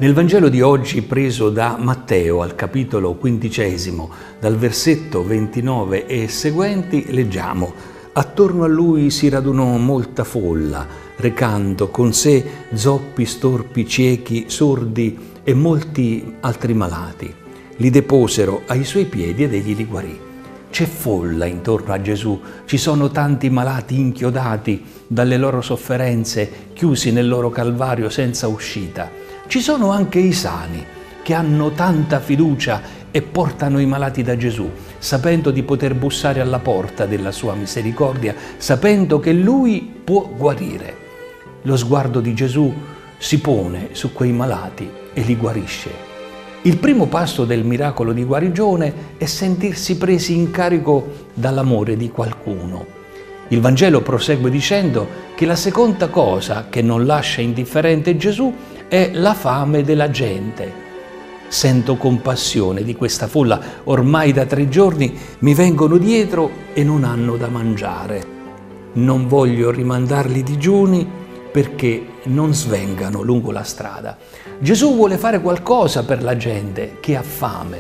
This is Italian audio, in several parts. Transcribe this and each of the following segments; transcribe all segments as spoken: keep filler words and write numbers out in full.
Nel Vangelo di oggi, preso da Matteo al capitolo quindicesimo, dal versetto ventinove e seguenti, leggiamo: «Attorno a lui si radunò molta folla, recando con sé zoppi, storpi, ciechi, sordi e molti altri malati. Li deposero ai suoi piedi ed egli li guarì». C'è folla intorno a Gesù, ci sono tanti malati inchiodati dalle loro sofferenze, chiusi nel loro calvario senza uscita. Ci sono anche i sani che hanno tanta fiducia e portano i malati da Gesù, sapendo di poter bussare alla porta della sua misericordia, sapendo che Lui può guarire. Lo sguardo di Gesù si pone su quei malati e li guarisce. Il primo passo del miracolo di guarigione è sentirsi presi in carico dall'amore di qualcuno. Il Vangelo prosegue dicendo che la seconda cosa che non lascia indifferente Gesù è la fame della gente. Sento compassione di questa folla, ormai da tre giorni mi vengono dietro e non hanno da mangiare. Non voglio rimandarli digiuni perché non svengano lungo la strada. Gesù vuole fare qualcosa per la gente che ha fame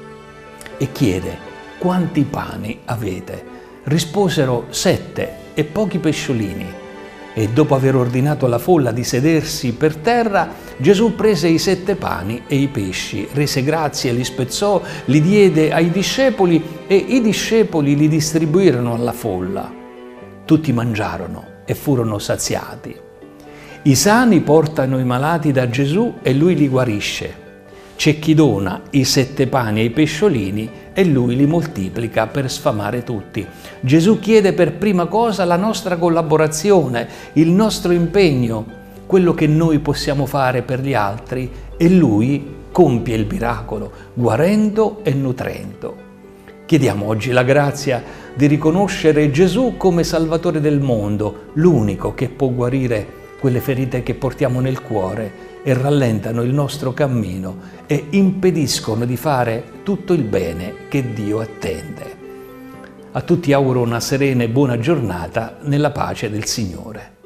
e chiede: quanti pani avete? Risposero: sette e pochi pesciolini. E dopo aver ordinato alla folla di sedersi per terra, Gesù prese i sette pani e i pesci, rese grazie, li spezzò, li diede ai discepoli e i discepoli li distribuirono alla folla. Tutti mangiarono e furono saziati. I sani portano i malati da Gesù e Lui li guarisce. C'è chi dona i sette pani e i pesciolini e Lui li moltiplica per sfamare tutti. Gesù chiede per prima cosa la nostra collaborazione, il nostro impegno, quello che noi possiamo fare per gli altri, e Lui compie il miracolo, guarendo e nutrendo. Chiediamo oggi la grazia di riconoscere Gesù come Salvatore del mondo, l'unico che può guarire quelle ferite che portiamo nel cuore e rallentano il nostro cammino e impediscono di fare tutto il bene che Dio attende. A tutti auguro una serena e buona giornata nella pace del Signore.